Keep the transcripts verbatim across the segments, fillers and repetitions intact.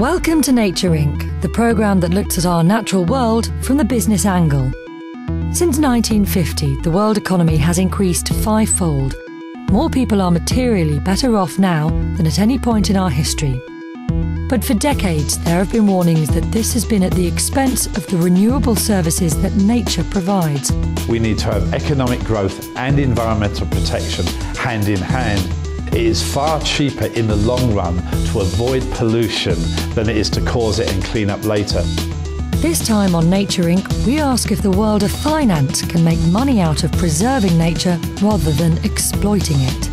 Welcome to Nature Incorporated, the programme that looks at our natural world from the business angle. Since nineteen fifty, the world economy has increased fivefold. More people are materially better off now than at any point in our history. But for decades, there have been warnings that this has been at the expense of the renewable services that nature provides. We need to have economic growth and environmental protection hand in hand. It is far cheaper in the long run to avoid pollution than it is to cause it and clean up later. This time on Nature Incorporated, we ask if the world of finance can make money out of preserving nature rather than exploiting it.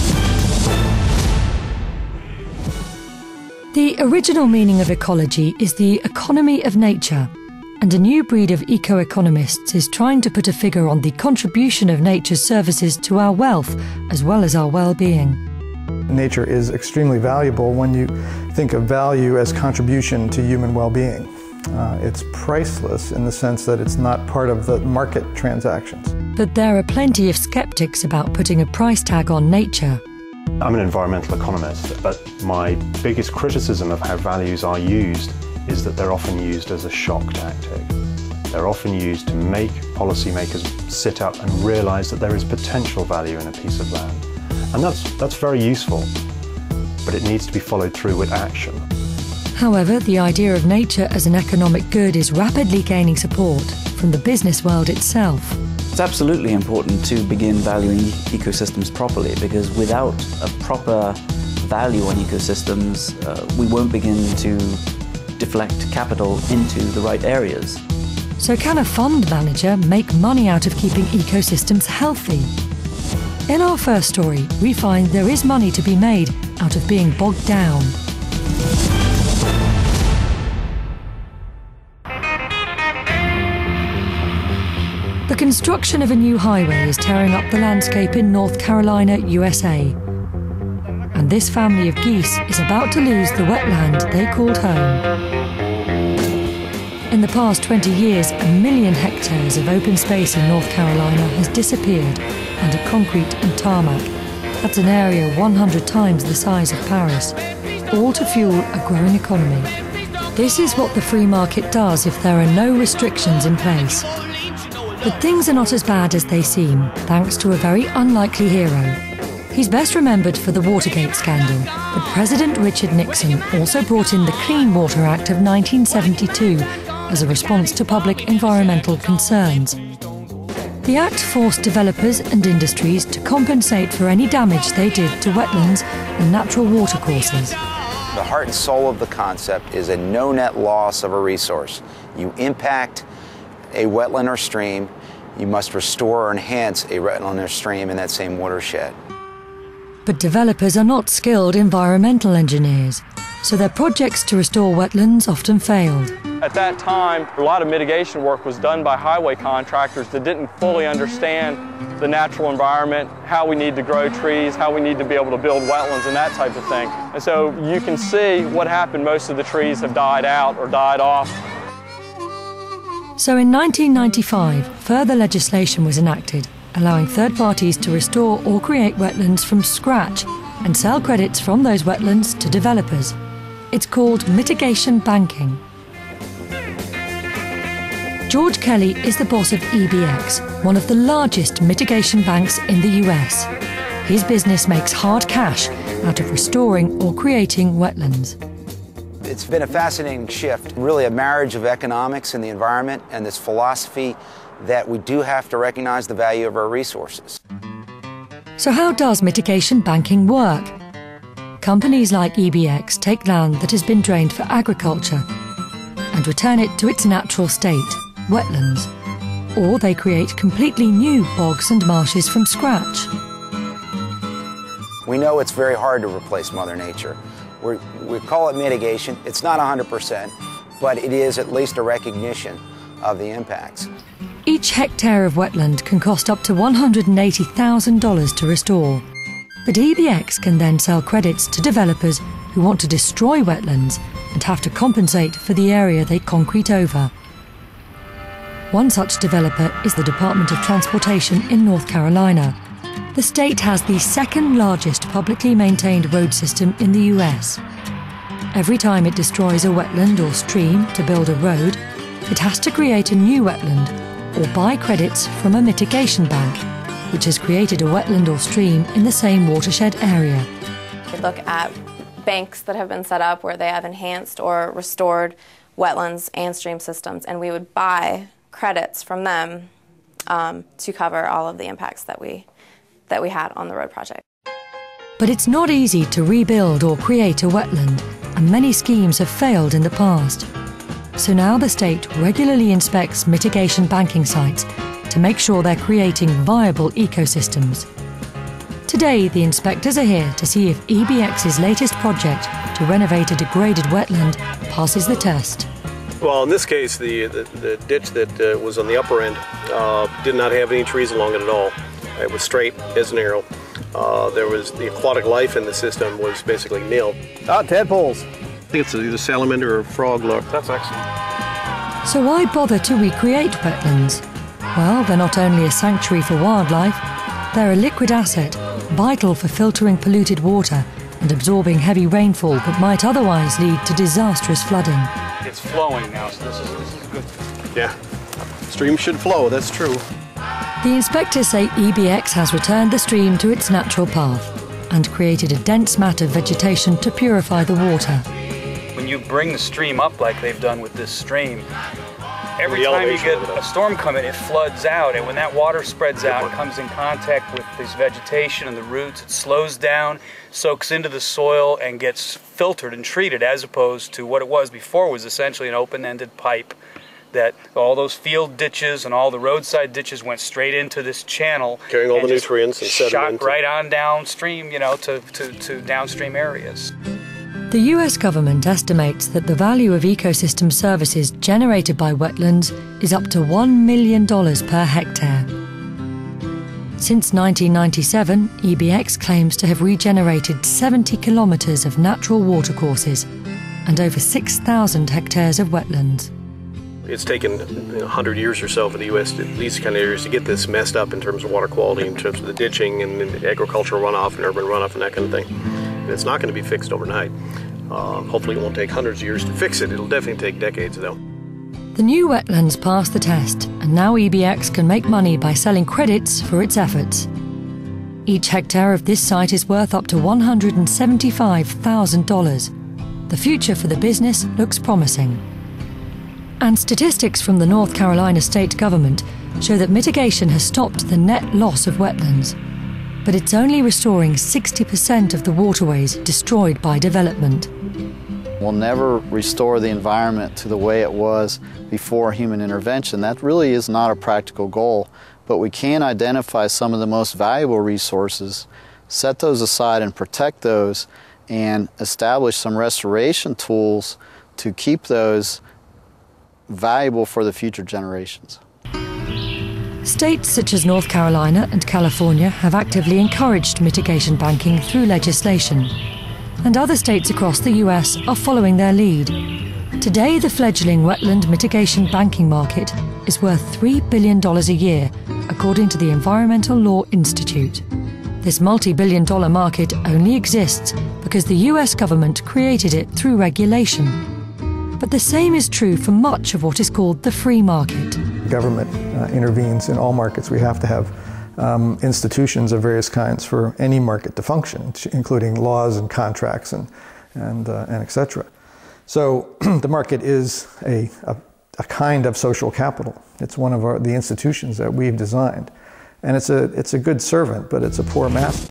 The original meaning of ecology is the economy of nature, and a new breed of eco-economists is trying to put a figure on the contribution of nature's services to our wealth as well as our well-being. Nature is extremely valuable when you think of value as contribution to human well-being. Uh, it's priceless in the sense that it's not part of the market transactions. But there are plenty of skeptics about putting a price tag on nature. I'm an environmental economist, but my biggest criticism of how values are used is that they're often used as a shock tactic. They're often used to make policymakers sit up and realise that there is potential value in a piece of land. And that's, that's very useful, but it needs to be followed through with action. However, the idea of nature as an economic good is rapidly gaining support from the business world itself. It's absolutely important to begin valuing ecosystems properly, because without a proper value on ecosystems, uh, we won't begin to deflect capital into the right areas. So can a fund manager make money out of keeping ecosystems healthy? In our first story, we find there is money to be made out of being bogged down. The construction of a new highway is tearing up the landscape in North Carolina, U S A. And this family of geese is about to lose the wetland they called home. In the past twenty years, a million hectares of open space in North Carolina has disappeared under concrete and tarmac. That's an area one hundred times the size of Paris, all to fuel a growing economy. This is what the free market does if there are no restrictions in place. But things are not as bad as they seem, thanks to a very unlikely hero. He's best remembered for the Watergate scandal, but President Richard Nixon also brought in the Clean Water Act of nineteen seventy-two as a response to public environmental concerns. The act forced developers and industries to compensate for any damage they did to wetlands and natural watercourses. The heart and soul of the concept is a no-net loss of a resource. You impact a wetland or stream, you must restore or enhance a wetland or stream in that same watershed. But developers are not skilled environmental engineers, so their projects to restore wetlands often failed. At that time, a lot of mitigation work was done by highway contractors that didn't fully understand the natural environment, how we need to grow trees, how we need to be able to build wetlands and that type of thing. And so you can see what happened. Most of the trees have died out or died off. So in nineteen ninety-five, further legislation was enacted, allowing third parties to restore or create wetlands from scratch and sell credits from those wetlands to developers. It's called mitigation banking. George Kelly is the boss of E B X, one of the largest mitigation banks in the U S. His business makes hard cash out of restoring or creating wetlands. It's been a fascinating shift, really a marriage of economics and the environment and this philosophy that we do have to recognize the value of our resources. So how does mitigation banking work? Companies like E B X take land that has been drained for agriculture and return it to its natural state, wetlands, or they create completely new bogs and marshes from scratch. We know it's very hard to replace Mother Nature. We're, we call it mitigation. It's not one hundred percent, but it is at least a recognition of the impacts. Each hectare of wetland can cost up to one hundred eighty thousand dollars to restore. But E B X can then sell credits to developers who want to destroy wetlands and have to compensate for the area they concrete over. One such developer is the Department of Transportation in North Carolina. The state has the second largest publicly maintained road system in the U S. every time it destroys a wetland or stream to build a road, it has to create a new wetland or buy credits from a mitigation bank, which has created a wetland or stream in the same watershed area. We look at banks that have been set up where they have enhanced or restored wetlands and stream systems, and we would buy credits from them um, to cover all of the impacts that we, that we had on the road project. But it's not easy to rebuild or create a wetland, and many schemes have failed in the past. So now the state regularly inspects mitigation banking sites to make sure they're creating viable ecosystems. Today, the inspectors are here to see if E B X's latest project to renovate a degraded wetland passes the test. Well, in this case, the, the, the ditch that uh, was on the upper end uh, did not have any trees along it at all. It was straight as an arrow. Uh, there was the aquatic life in the system was basically nil. Ah, tadpoles. I think it's either salamander or frog lark. That's excellent. So why bother to recreate wetlands? Well, they're not only a sanctuary for wildlife, they're a liquid asset, vital for filtering polluted water and absorbing heavy rainfall that might otherwise lead to disastrous flooding. It's flowing now, so this is, this is good. Yeah, stream should flow, that's true. The inspectors say E B X has returned the stream to its natural path and created a dense mat of vegetation to purify the water. When you bring the stream up like they've done with this stream, every The time you elevation get of it. a storm coming, it floods out, and when that water spreads out and comes in contact with this vegetation and the roots, it slows down, soaks into the soil, and gets filtered and treated, as opposed to what it was before was essentially an open-ended pipe that all those field ditches and all the roadside ditches went straight into this channel, Carrying all and the just nutrients and sediment shot into- right on downstream, you know, to, to, to downstream areas. The U S government estimates that the value of ecosystem services generated by wetlands is up to one million dollars per hectare. Since nineteen ninety-seven, E B X claims to have regenerated seventy kilometres of natural watercourses and over six thousand hectares of wetlands. It's taken you know, one hundred years or so for the U S, to, these kind of areas, to get this messed up in terms of water quality, in terms of the ditching and, and agricultural runoff and urban runoff and that kind of thing. And it's not going to be fixed overnight. Uh, hopefully it won't take hundreds of years to fix it. It'll definitely take decades, though. The new wetlands passed the test, and now E B X can make money by selling credits for its efforts. Each hectare of this site is worth up to one hundred seventy-five thousand dollars. The future for the business looks promising. And statistics from the North Carolina state government show that mitigation has stopped the net loss of wetlands. But it's only restoring sixty percent of the waterways destroyed by development. We'll never restore the environment to the way it was before human intervention. That really is not a practical goal, but we can identify some of the most valuable resources, set those aside and protect those, and establish some restoration tools to keep those valuable for the future generations. States such as North Carolina and California have actively encouraged mitigation banking through legislation, and other states across the U S are following their lead. Today, the fledgling wetland mitigation banking market is worth three billion dollars a year, according to the Environmental Law Institute. This multi-billion dollar market only exists because the U S government created it through regulation. But the same is true for much of what is called the free market. Government uh, intervenes in all markets. We have to have um, institutions of various kinds for any market to function, including laws and contracts and, and, uh, and et cetera. So the market is a, a, a kind of social capital. It's one of our, the institutions that we've designed. And it's a, it's a good servant, but it's a poor master.